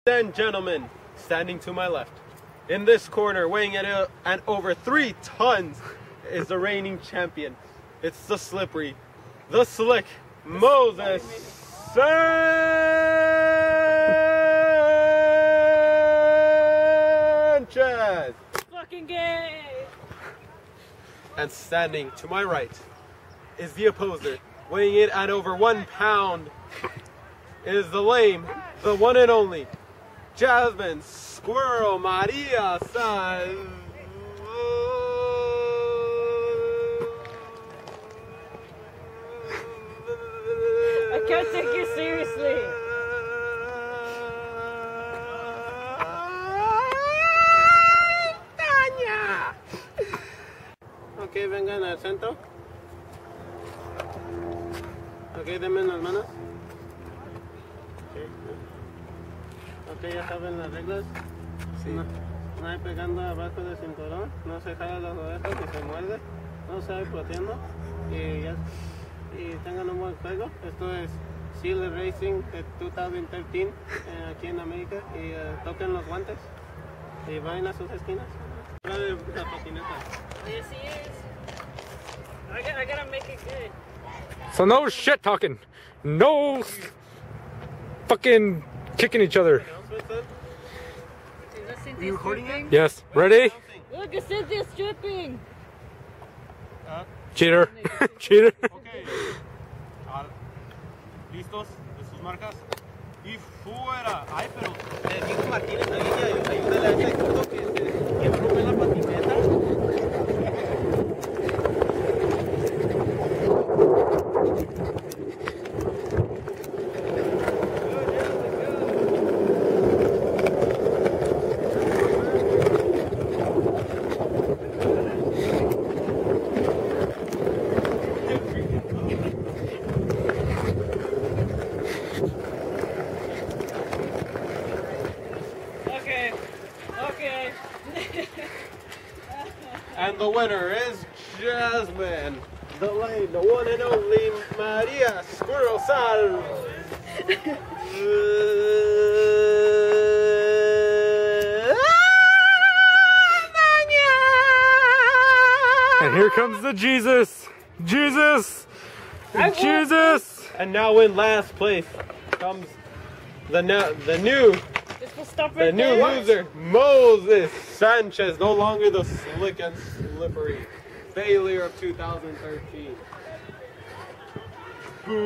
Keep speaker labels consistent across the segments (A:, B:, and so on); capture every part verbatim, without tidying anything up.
A: and gentlemen, standing to my left, in this corner, weighing at, uh, at over three tons, is the reigning champion. It's the slippery, the slick, Moses Sanchez!
B: Fucking gay!
A: And standing to my right is the opposer, weighing in at over one pound, is the lame, the one and only, Jasmine Squirrel Maria Sanchez.
B: I can't take you seriously.
A: Ok, vengan al centro. Ok, denme las manos. Ok, ya saben las reglas. Sí. No, no hay pegando abajo del cinturón, no se jala las orejas y se muerde, no se hay pateando y, ya, y tengan un buen juego. Esto es Seal Racing de dos mil trece eh, aquí en América y uh, toquen los guantes y vayan a sus esquinas. La patineta.
B: Yes, he is. I gotta, I gotta make it good.
C: So no shit talking, no fucking kicking each other.
B: Are you recording it?
C: Yes, ready?
B: Look, it's Cynthia stripping.
A: ¿Ah?
C: Cheater, cheater.
A: Okay. Ahora, ¿listos de sus marcas? Y fuera. Ay, pero eh, dijo Martínez ahí, ayúdale a ese equipo que se que rompe la patineta.
B: Okay, okay.
A: And the winner is Jasmine, the lane, the one and only Maria Squirrel Sal.
C: And here comes the Jesus, Jesus, Jesus.
A: And now in last place comes the no, the new
B: This will stop
A: the
B: right
A: new
B: there.
A: loser, Moses Sanchez, no longer the slick and slippery failure of two thousand thirteen. Boo!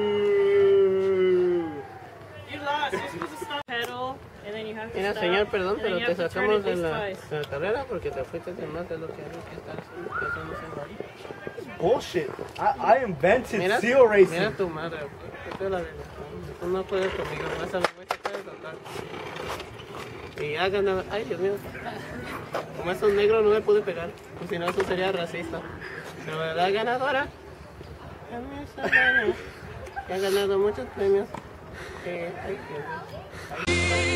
B: You lost. You're supposed to stop pedal, and then you have to
D: Mira,
B: stop.
D: señor, perdón,
B: and then
D: pero
B: you
D: te
B: have to turn
D: sacamos
B: it
D: de
B: this
D: la,
B: twice.
D: de la carrera porque te fuiste de más de lo que había que estar haciendo. Eso no se vale.
E: Bullshit. I, I invented
D: Mira,
E: seal racing.
D: mira tu madre, esta es la verdad. Tú no puedes conmigo, vas a ver que puedes tratar. Y ya ganado, ay Dios mío. Como esos negros no me pude pegar, pues si no eso sería racista. Pero la ganadora, Camisa Rana, que ha ganado muchos premios. Eh, ay, Dios mío.